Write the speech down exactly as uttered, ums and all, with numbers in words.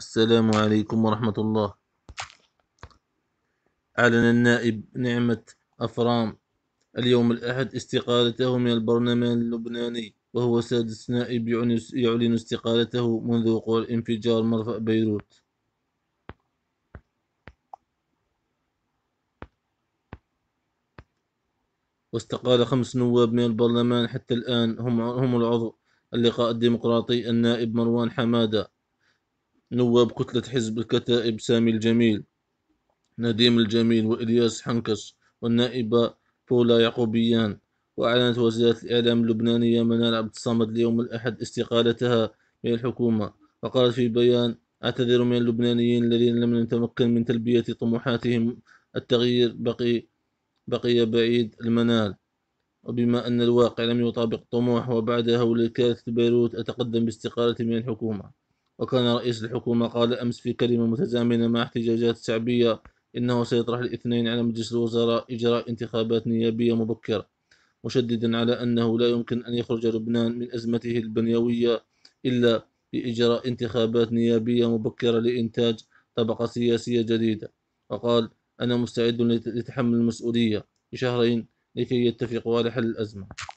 السلام عليكم ورحمة الله. أعلن النائب نعمة أفرام اليوم الأحد استقالته من البرلمان اللبناني، وهو سادس نائب يعلن استقالته منذ وقوع انفجار مرفأ بيروت. واستقال خمس نواب من البرلمان حتى الآن، هم هم العضو اللقاء الديمقراطي النائب مروان حمادة، نواب كتلة حزب الكتائب سامي الجميل، نديم الجميل، وإلياس حنكش، والنائبة بولا يعقوبيان. وأعلنت وزارة الإعلام اللبنانية منال عبد الصمد اليوم الأحد استقالتها من الحكومة، وقالت في بيان: أعتذر من اللبنانيين الذين لم نتمكن من تلبية طموحاتهم، التغيير بقي بقي بعيد المنال، وبما أن الواقع لم يطابق الطموح وبعد هول كارثة بيروت أتقدم باستقالتي من الحكومة. وكان رئيس الحكومة قال أمس في كلمة متزامنة مع احتجاجات شعبية إنه سيطرح الاثنين على مجلس الوزراء إجراء انتخابات نيابية مبكرة، مشددا على أنه لا يمكن أن يخرج لبنان من أزمته البنيوية إلا بإجراء انتخابات نيابية مبكرة لإنتاج طبقة سياسية جديدة. وقال: أنا مستعد لتحمل المسؤولية بشهرين لكي يتفقوا على حل الأزمة.